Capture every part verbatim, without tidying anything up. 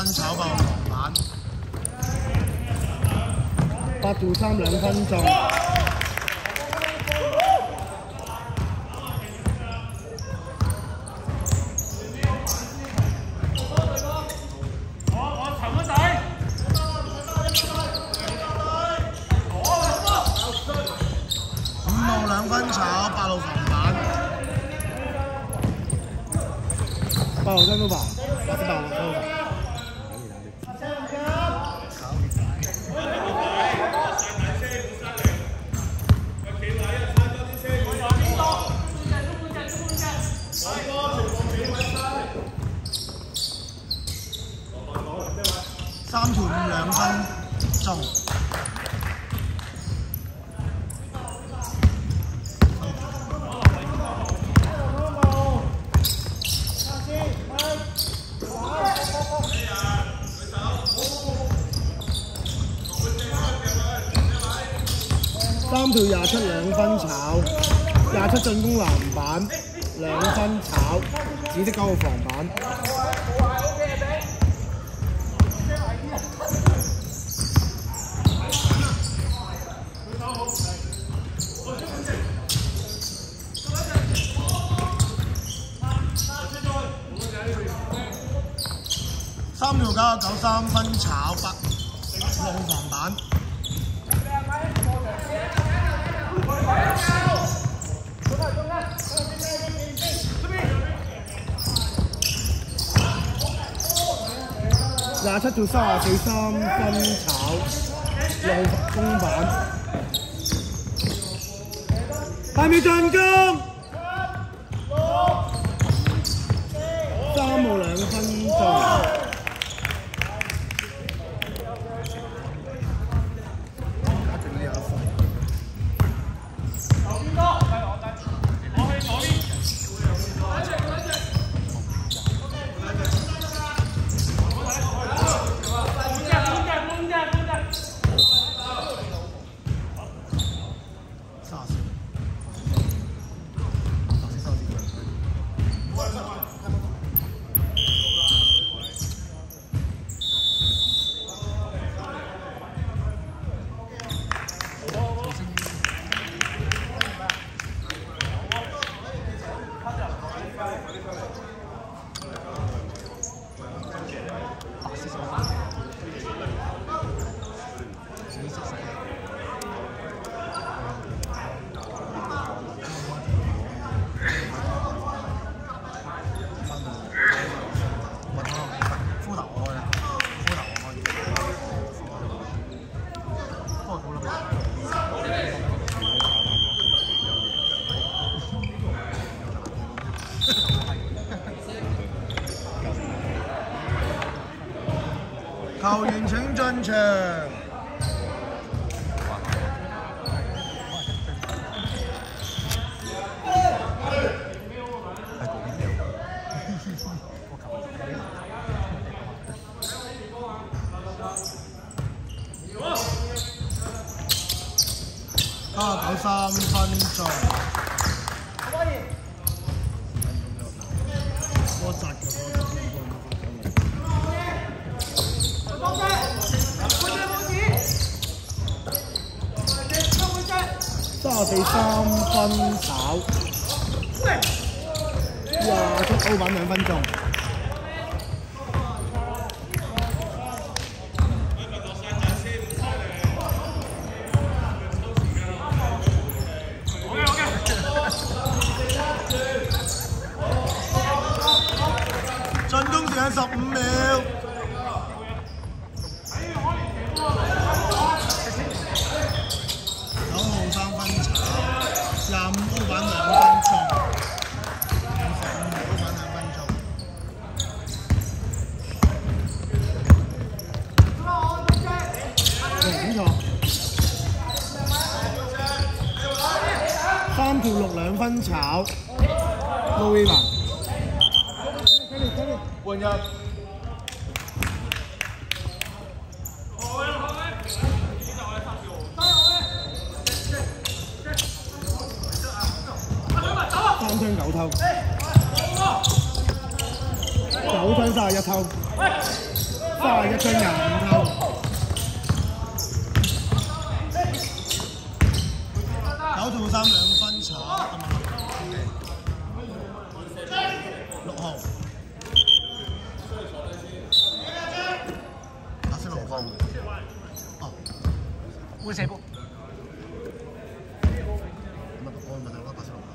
炒爆黃板， 八到三兩分鐘。 五號兩分炒八號防板， 八號真都吧，八十八號真都吧。 三條五兩分鐘。 三條廿七兩分炒，廿七進攻籃板，兩分炒，紫色九號防板。 三條九九三分炒八六號防板， 廿七到三十四三分炒六號中板，下面進攻，三號兩分鐘。 球員請進場。加九三分鐘。我窒嘅。 三十四三分炒，廿七歐板兩分鐘。 進攻時間十五秒。 廿五歐板兩分鐘，五十五歐板兩分鐘。 冇錯。三條六兩分炒，路易文。 換入。 三槍九偷，九槍三十一偷。 三十一張廿五偷。 九套三兩分炒，六號。白色龍鳳。哦，會射波。我咪就攞白色龍鳳。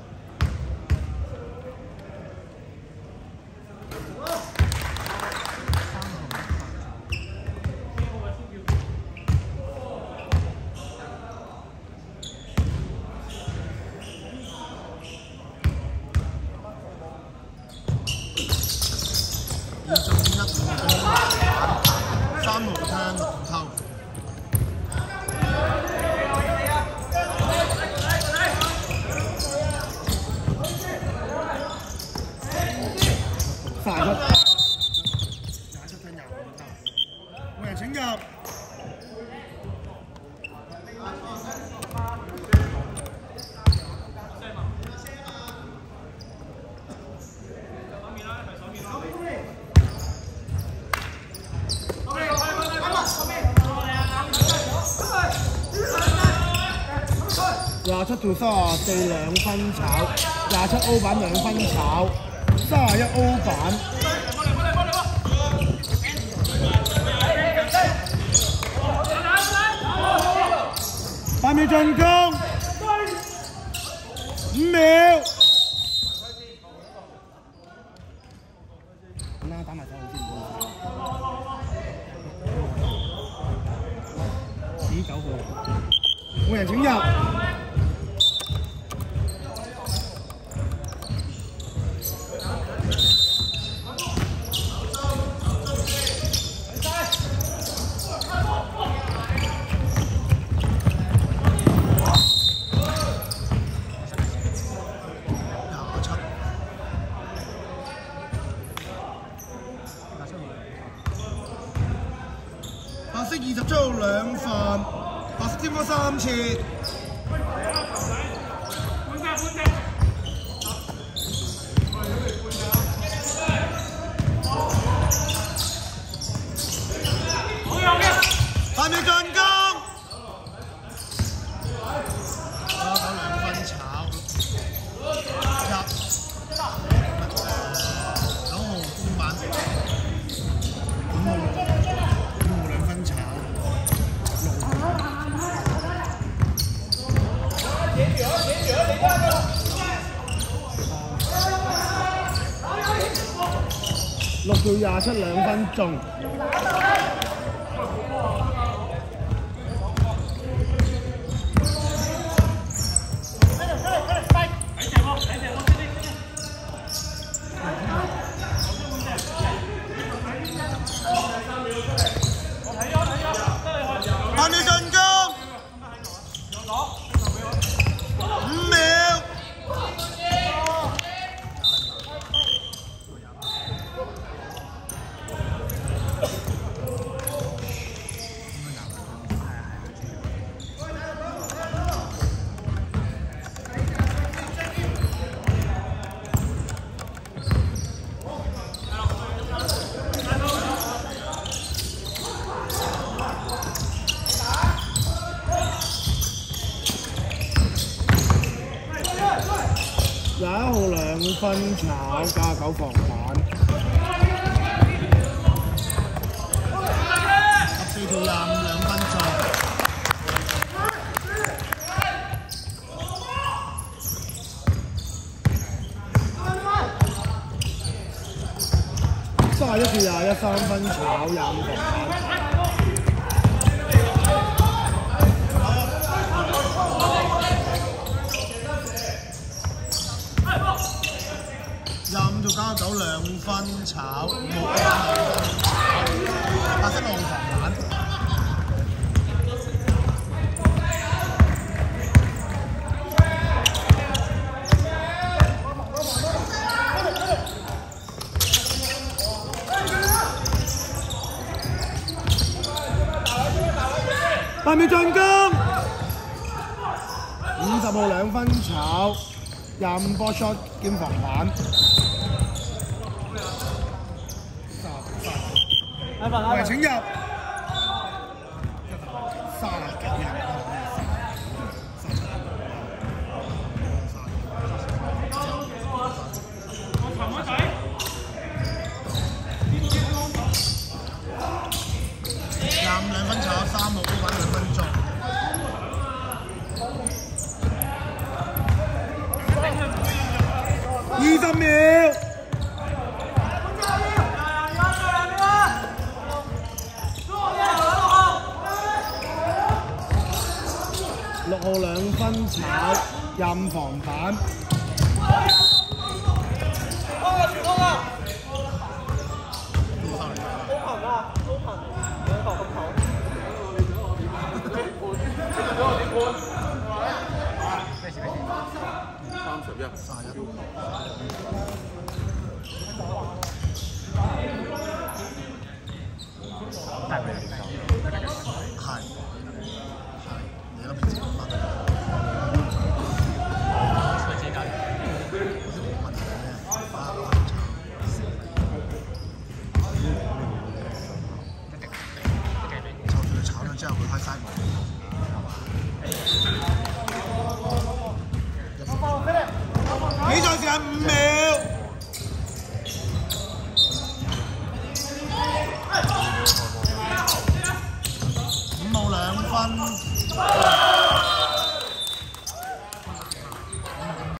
三號聽六號偷， 三十七， 廿七聽廿五偷，每人請入。 廿七到三十四兩分炒，廿七歐版兩分炒，三十一歐版。八秒進攻，五秒。啦，打埋手好先。咦，九號，每人請入。白色二十租兩份，白色添加三次。八秒進攻，加九兩分炒，入九號公版，五號五號兩分炒，六到廿七兩分中。八秒進攻，五秒。廿一號兩分炒加九防板，十四條廿五兩分做，三十一條廿一三分炒廿五防板。廿五到加九兩分炒，六加兩分炒，白色浪防板。八秒進攻，五十號兩分炒，廿五波 shot 兼防板。 圍請入。三十幾人。廿五兩分炒，三號高品兩分鐘。二十秒。六號兩分炒，任防反。 三十一。